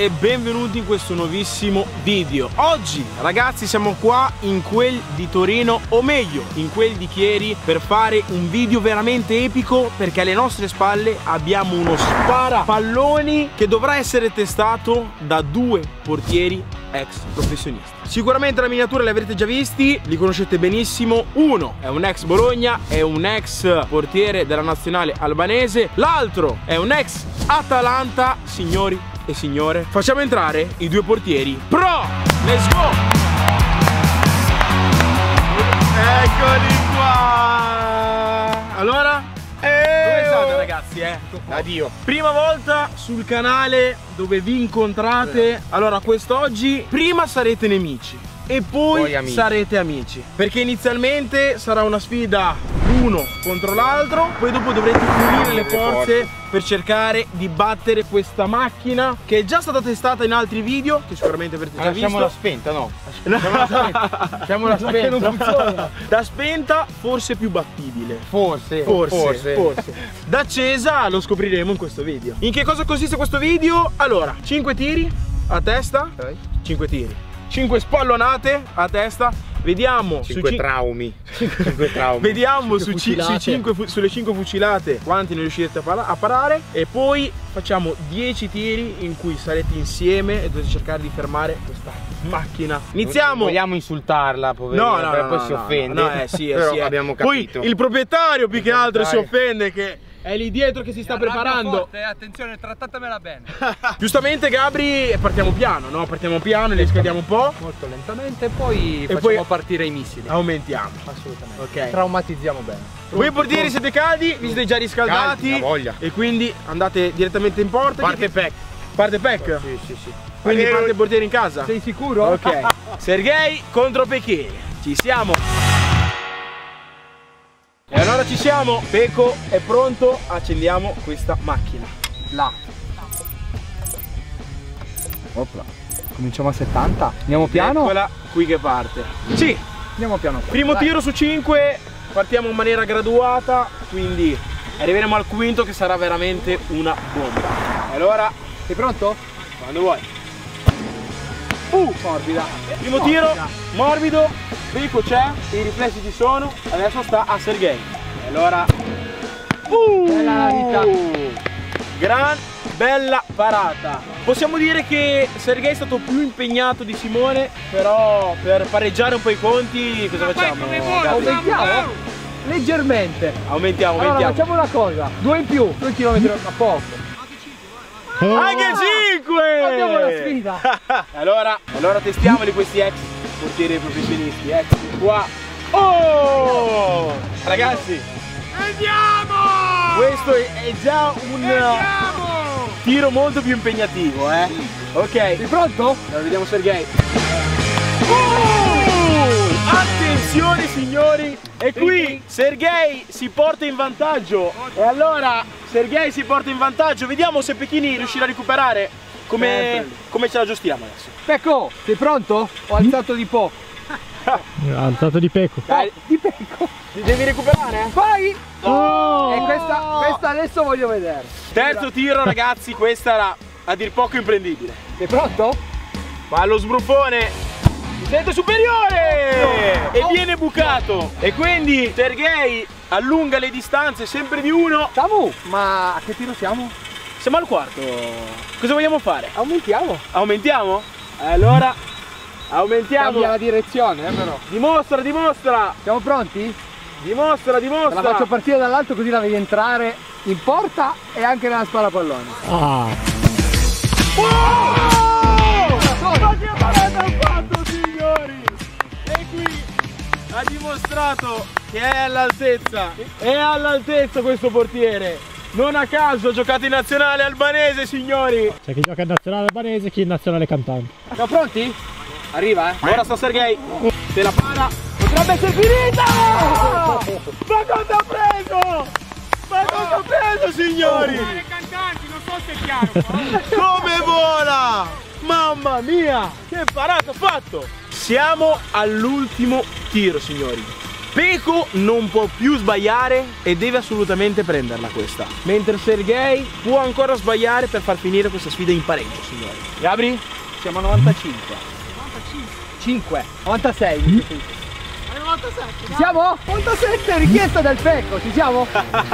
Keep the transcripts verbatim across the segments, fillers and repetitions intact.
e benvenuti in questo nuovissimo video. Oggi ragazzi siamo qua in quel di Torino, o meglio in quel di Chieri, per fare un video veramente epico, perché alle nostre spalle abbiamo uno sparapalloni che dovrà essere testato da due portieri ex professionisti. Sicuramente la miniatura li avrete già visti, li conoscete benissimo. Uno è un ex Bologna, è un ex portiere della nazionale albanese, l'altro è un ex Atalanta. Signori e signore, facciamo entrare i due portieri pro. Let's go! Eccoli qua! Allora, come state ragazzi? Eh? Addio. Prima volta sul canale dove vi incontrate. Allora quest'oggi prima sarete nemici e poi, poi amici. sarete amici, perché inizialmente sarà una sfida l'uno contro l'altro, poi dopo dovrete unire le forze per cercare di battere questa macchina che è già stata testata in altri video che sicuramente avrete già visto. Lasciamola spenta, no? Lasciamola spenta. Non funziona. Da spenta forse più battibile. Forse, forse, forse. forse. Da accesa lo scopriremo in questo video. In che cosa consiste questo video? Allora, cinque tiri a testa, okay. cinque tiri, cinque spallonate a testa. Vediamo cinque su traumi. cinque traumi. Vediamo su su cinque, sulle cinque fucilate quanti ne riuscirete a, a parare. E poi facciamo dieci tiri in cui sarete insieme e dovete cercare di fermare questa macchina. Iniziamo. Vogliamo insultarla, poverina? No, no, no, poi no, si no, offende. No, no, eh, sì, eh, però sì, eh. abbiamo capito. Poi il proprietario più che altro si offende, che è lì dietro che si sta preparando. Forte, attenzione, trattatemela bene. Giustamente Gabri, partiamo piano, no? Partiamo piano, li scaldiamo un po'. Molto lentamente, poi e facciamo poi partire i missili. Aumentiamo. Assolutamente. Ok. Traumatizziamo bene. Voi portieri siete caldi, vi siete già riscaldati. Caldi, voglia. E quindi andate direttamente in porta. Parte pack. Parte pack? Sì, sì, sì. Quindi parte il portiere in casa? Sei sicuro? Ok. Sergei contro Pechini. Ci siamo. E allora ci siamo, Peco è pronto, accendiamo questa macchina. Là. Opla. Cominciamo a settanta. Andiamo piano? Eccola qui che parte. Sì. Andiamo piano. Primo Dai. tiro su cinque, partiamo in maniera graduata, quindi arriveremo al quinto che sarà veramente una bomba. E allora, sei pronto? Quando vuoi. Uh, morbida. Primo morbida. Tiro, morbido, Peco c'è, i riflessi ci sono, adesso sta a Sergei. E allora, uh, bella vita. Gran bella parata. Possiamo dire che Sergei è stato più impegnato di Simone, però per pareggiare un po' i conti cosa Ma facciamo? Aumentiamo? Leggermente. Aumentiamo, allora, aumentiamo. facciamo una cosa, due in più, due chilometri a poco. Oh. Anche cinque! Abbiamo la sfida! allora, allora testiamoli questi ex portieri professionisti, ex qua. Oh! Ragazzi! Andiamo! Questo è già un Andiamo! tiro molto più impegnativo, eh? Ok. Sei pronto? Allora vediamo Sergei. Oh! Attenzione signori! E qui Sergei si porta in vantaggio. E allora Sergei si porta in vantaggio. Vediamo se Pechini riuscirà a recuperare. Come, come ce la giostiamo adesso? Pecco, sei pronto? Ho alzato di poco. Alzato di Peco. Dai, di Pecco. Devi recuperare? Vai! Oh! E questa, questa adesso voglio vedere. Terzo tiro ragazzi, questa era a dir poco imprendibile. Sei pronto? Ma lo sbruffone si sente superiore! E viene bucato. E quindi Sergei allunga le distanze sempre di uno. Samu, ma a che tiro siamo? Siamo al quarto. Cosa vogliamo fare? Aumentiamo. Aumentiamo? Allora aumentiamo. Cambia la direzione, eh, però. Dimostra, dimostra. Siamo pronti? Dimostra, dimostra. La faccio partire dall'alto così la vedi entrare in porta e anche nella sparapallone. Ah. Oh! Ma che parata ha fatto signori! E qui ha dimostrato che è all'altezza. È all'altezza questo portiere. Non a caso ha giocato in nazionale albanese signori. C'è chi gioca in nazionale albanese e chi in nazionale cantante. Siamo pronti? Arriva, eh? Ora sta Sergei. Se la para potrebbe essere finita! Ma cosa ha preso? Ma cosa ha preso signori? Le cantanti, non so se è chiaro. Come vola! Mamma mia! Che parata ha fatto! Siamo all'ultimo tiro signori. Pecco non può più sbagliare e deve assolutamente prenderla questa. Mentre Sergei può ancora sbagliare per far finire questa sfida in pareggio, signori. Gabri? Siamo a novantacinque. cinque. novantasei. novantasette. Ci siamo? novantasette, richiesta del Pecco, ci siamo?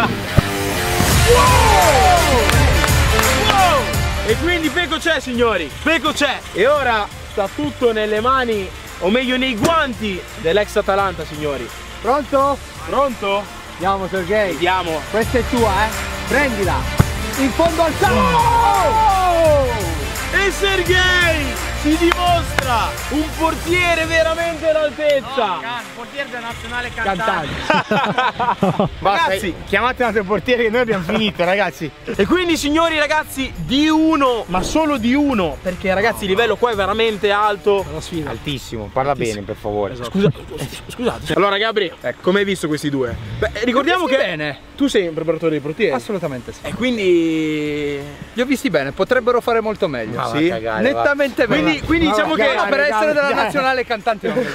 Wow! E quindi Pecco c'è, signori, Pecco c'è. E ora sta tutto nelle mani, o meglio nei guanti dell'ex Atalanta, signori. Pronto? Pronto? Andiamo Sergei. Vediamo. Questa è tua, eh? Prendila. In fondo al campo. Oh! E Sergei si dimostra un portiere veramente all'altezza. Portiere della nazionale cantante. Cantante. Basta, Ragazzi, chiamate un altro portiere che noi abbiamo finito, ragazzi. e quindi signori ragazzi, di uno, ma solo di uno, perché ragazzi il livello qua è veramente alto. Una sfida. Altissimo, parla bene per favore. Scusa, scusate. Allora Gabri, come hai visto questi due? Beh, ricordiamo che bene. tu sei un preparatore dei portieri. Assolutamente sì. E quindi Li ho visti bene, potrebbero fare molto meglio. Ma va sì? a cagare, Nettamente bene. Quindi, quindi No, diciamo no, che no, per regalo, essere della dai. nazionale cantante non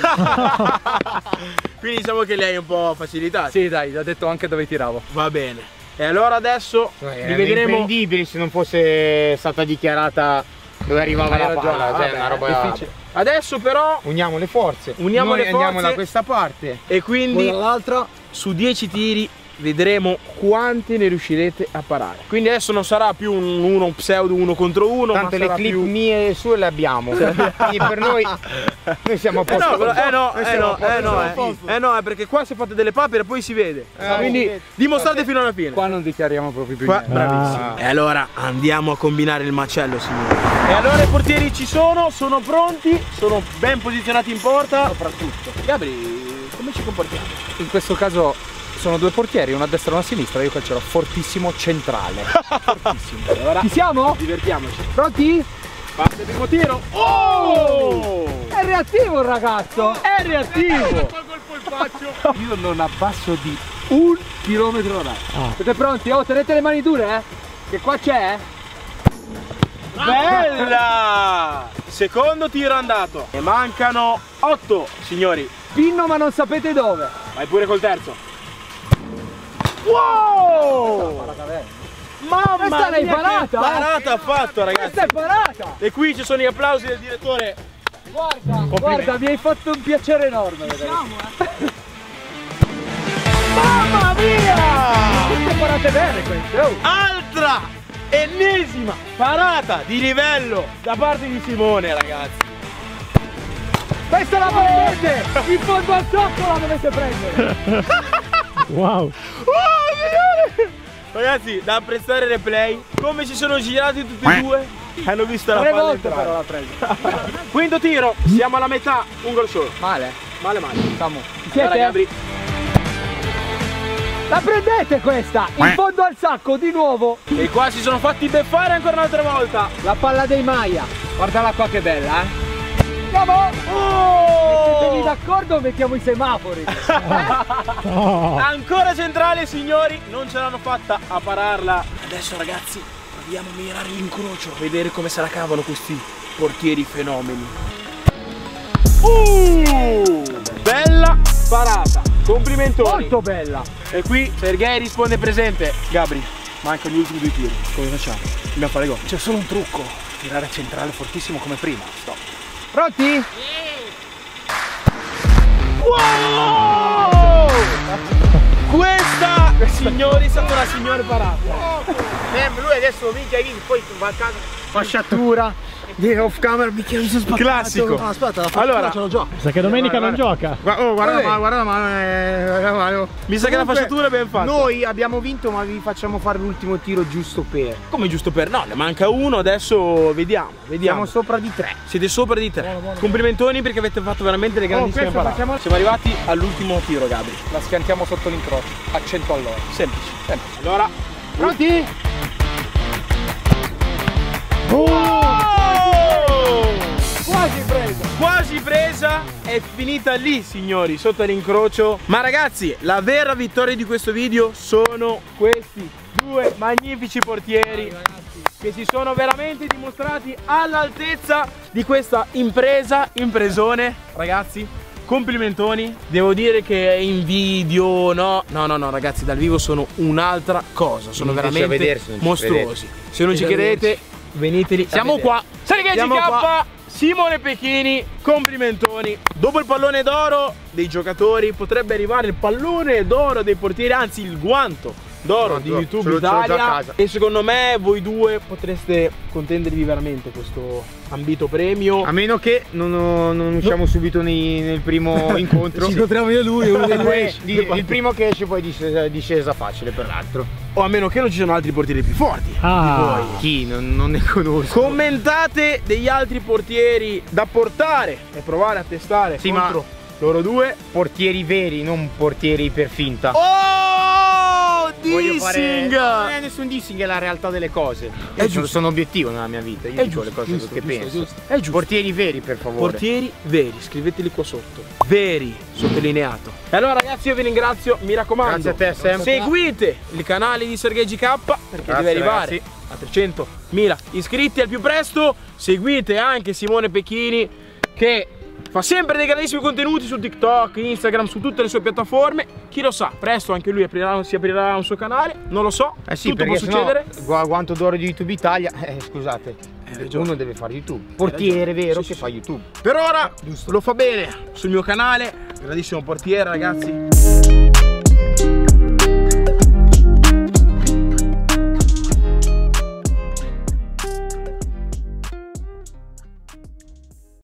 quindi diciamo che lei è un po' facilitata. Sì dai, ho detto anche dove tiravo. Va bene. E allora adesso va. li vedremo. Imprendibili se non fosse stata dichiarata dove arrivava Hai la ragione, palla, cioè vabbè, una roba difficile. Adesso però Uniamo le forze. Uniamo Noi le forze. andiamo da questa parte. e quindi dall'altra. su dieci tiri vedremo quanti ne riuscirete a parare. Quindi adesso non sarà più un uno un pseudo uno contro uno, Tanto ma le sarà clip più... mie e sue le abbiamo. Quindi per noi noi siamo a Eh posto. no, però- eh no, Noi eh siamo no, a posto, eh no, siamo a eh. posto. Eh no, è perché qua se fate delle papere poi si vede. Quindi dimostrate fino alla fine. Qua non dichiariamo proprio più Qua- niente. bravissimo. E allora andiamo a combinare il macello, signori. E allora i portieri ci sono, sono pronti, sono ben posizionati in porta. Soprattutto. Gabri, come ci comportiamo? In questo caso sono due portieri, uno a destra e uno a sinistra, io calcerò fortissimo centrale. Fortissimo. Allora, Ci siamo? divertiamoci. Pronti? Parte il primo tiro. Oh! È reattivo il ragazzo! È reattivo! Io non abbasso di un chilometro all'ora. Siete pronti? Oh, tenete le mani dure, eh? Che qua c'è, eh? Bella! Secondo tiro andato. Ne mancano otto, signori. Pinno ma non sapete dove. Vai pure col terzo. Wow! Mamma Questa l'hai mia, parata, che eh? parata ha fatto, ragazzi. Questa è parata! E qui ci sono gli applausi del direttore. Guarda, guarda, mi hai fatto un piacere enorme. Mamma mia! Tutte parate bene queste, oh! Altra, ennesima parata di livello da parte di Simone, ragazzi. Questa la prendete! In fondo al sacco la dovete prendere! Wow. Oh, signore! Ragazzi, da apprezzare il replay. Come si sono girati tutti e due? Hanno visto la Tre palla volte entrare. però l'ha presa. Quinto tiro, siamo alla metà, un gol solo. Male? Male male. Siamo. Ci Allora, siete? Gabri. La prendete questa! In fondo al sacco, di nuovo! E qua si sono fatti beffare ancora un'altra volta. La palla dei Maya. Guardala qua che bella, eh! Andiamo! Oh! Siete d'accordo o mettiamo i semafori? Oh. Ancora centrale, signori, non ce l'hanno fatta a pararla. Adesso ragazzi, proviamo a mirare l'incrocio, a vedere come se la cavano questi portieri fenomeni. Uh! Bella parata, complimentoni. Molto bella! E qui Sergei risponde presente. Gabri, mancano gli ultimi due tiri. Come facciamo? Dobbiamo fare gol. C'è solo un trucco. Tirare centrale fortissimo come prima. Stop. Pronti? Wow! Questa, signori, è stata una signora parata. Eh, lui adesso minchia lì, poi va a casa. Fasciatura. Di off camera mi chiedo se sbagliato. Classico. No, aspetta, la Allora, ce l'ho già. Sa che domenica non gioca. Guarda, oh, guarda la mano, guarda la mano, eh, guarda la mano. mi sa che la Comunque, fasciatura è ben fatta. Noi abbiamo vinto, ma vi facciamo fare l'ultimo tiro giusto per. Come giusto per no, ne manca uno, adesso vediamo, vediamo. Siamo sopra di tre. Siete sopra di tre. Complimentoni perché avete fatto veramente le grandissime questo parate. facciamo- Siamo arrivati all'ultimo tiro, Gabri. La schiantiamo sotto l'incrocio. A cento all'ora. Semplice. Semplice. Allora, Pronti? Quasi presa! quasi presa, è finita lì, signori, sotto l'incrocio. Ma ragazzi, la vera vittoria di questo video sono questi due magnifici portieri che si sono veramente dimostrati all'altezza di questa impresa, impresone, ragazzi. complimentoni. Devo dire che in video no, no, no, no, ragazzi, dal vivo sono un'altra cosa. Sono Veniteci veramente a vedersi, non ci mostruosi. Se non ci credete, veniteli. Siamo vedere. qua. Sergei Siamo G K, qua. Simone Pechini, complimentoni. Dopo il pallone d'oro dei giocatori potrebbe arrivare il pallone d'oro dei portieri, anzi il guanto d'oro di YouTube ce l'ho- ce l'ho già a Italia. casa. E secondo me voi due potreste contendervi veramente questo ambito premio. A meno che non, non usciamo subito nei- nel primo incontro. Ci incontriamo io e lui, uno dei E due poi esce. di- il primo che esce poi discesa, discesa facile per l'altro. O a meno che non ci siano altri portieri più forti Ah. di voi. Chi? Non, non ne conosco. Commentate degli altri portieri da portare e provare a testare Sì, contro loro due. Portieri veri, non portieri per finta. Oh, Voglio fare- dissing! Non è nessun dissing, è la realtà delle cose. Io giusto. sono obiettivo nella mia vita, io È dico giusto, le cose giusto, che giusto, penso. giusto. È giusto. Portieri veri, per favore. Portieri veri, scriveteli qua sotto. Veri, sottolineato. E allora ragazzi, io vi ringrazio, mi raccomando. Grazie a te, Sam. Seguite il canale di Sergei G K perché Grazie, deve arrivare ragazzi. a trecentomila iscritti al più presto. Seguite anche Simone Pechini che fa sempre dei grandissimi contenuti su TikTok, Instagram, su tutte le sue piattaforme. Chi lo sa, presto anche lui aprirà, si aprirà un suo canale, non lo so. Eh sì, tutto può perché succedere. sennò, gua- guanto d'oro di YouTube Italia, eh, scusate, uno deve fare YouTube. Portiere vero Sì, che sì, fa sì. YouTube. Per ora lo fa bene sul mio canale, grandissimo portiere ragazzi.